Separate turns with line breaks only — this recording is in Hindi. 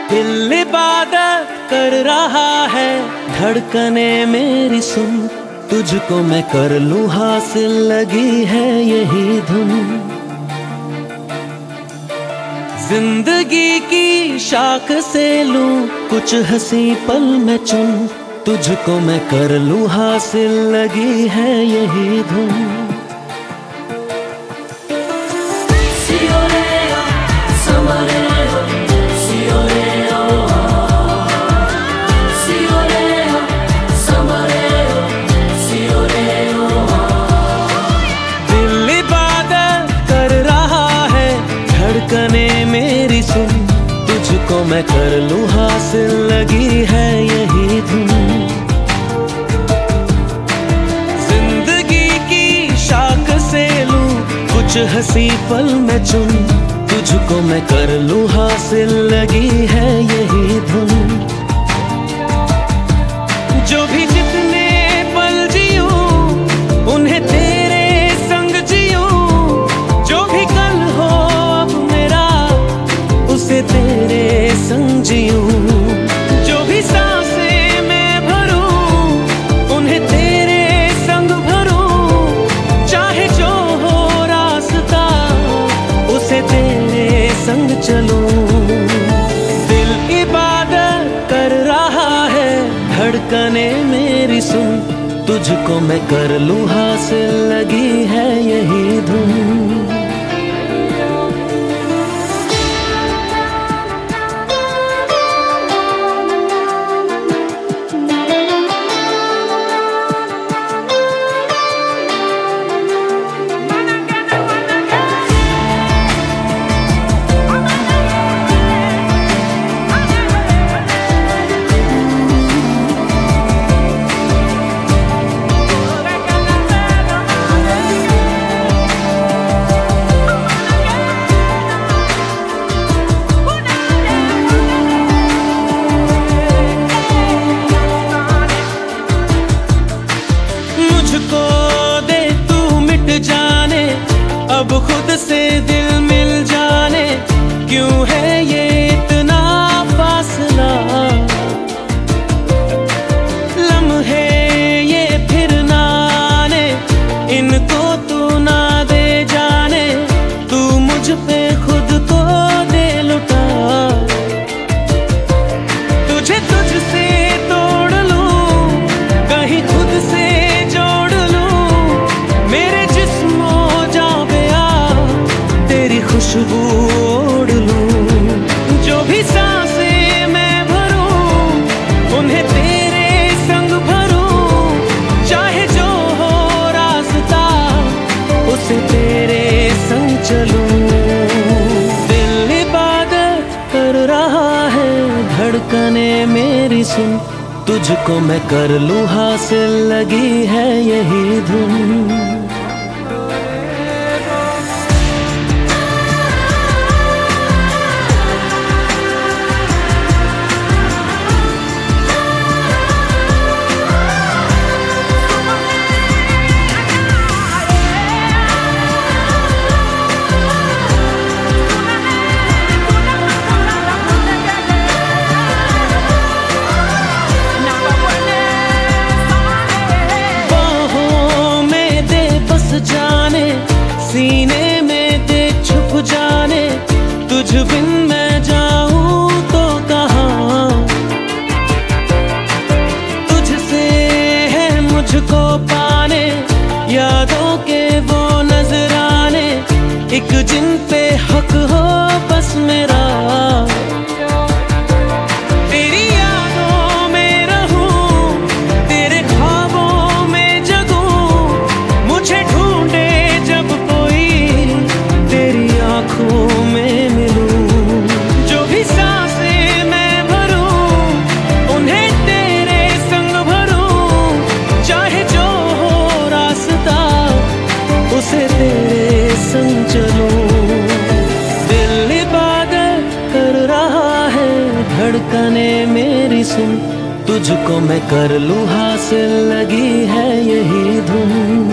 दिल इबादत कर रहा है, धड़कने मेरी सुन, तुझको मैं कर लूं हासिल, लगी है यही धुन। जिंदगी की शाख से लूं कुछ हंसी पल में चुन, तुझको मैं कर लूं हासिल, लगी है यही धुन। दिल इबादत कर रहा है, धड़कने मेरी सुन, तुझको मैं कर लूं हासिल, लगी है यही धुन। जिंदगी की शाख से लूं कुछ हंसी पल में चुन, तुझको मैं कर लूं हासिल, लगी है यही धुन। जो भी जितने पल जियूं उन्हें तेरे संग जियूं, जो भी कल हो अब मेरा उसे तेरे संग जियूं। जो भी सांसें मैं भरूं उन्हें तेरे संग भरूं, चाहे जो हो रास्ता उसे तेरे संग चलूं। दिल इबादत कर रहा है, धड़कने मेरी सुन, तुझको मैं कर लूं हासिल, लगी है यही धुन। मुझको दे तू मिट जाने, अब खुद से दिल मिल जाने, क्यों है ये इतना फासला। लम्हे ये फिर ना आने, इनको तू ना दे जाने, तू मुझ पे खुद को दे लुटा। तुझे तुझसे तोड़ लूं, कहीं खुद से खुशबू ओढ़ लूं। जो भी सांसें मैं भरूं उन्हें तेरे संग भरूं, चाहे जो हो रास्ता उसे तेरे संग चलूं। दिल इबादत कर रहा है, धड़कने मेरी सुन, तुझको मैं कर लूं हासिल, लगी है यही धुन। जाने सीने में दे छुप जाने, तुझ बिन मैं जाऊं तो कहाँ। तुझसे है मुझको पाने, यादों के वो नजराने, एक जिन पे हक हो बस मेरा। तेरी यादों में रहूं, तेरे ख्वाबों में जगूं, मुझे ढूंढे जब कोई तेरी आंखों में मिलूं। जो भी सांसें मैं भरूं उन्हें तेरे संग भरूं, चाहे जो हो रास्ता उसे तेरे संग चलूं। दिल इबादत कर रहा है, धड़कने मेरी सुन, तुझको मैं कर लूं हासिल, लगी है यही धुन।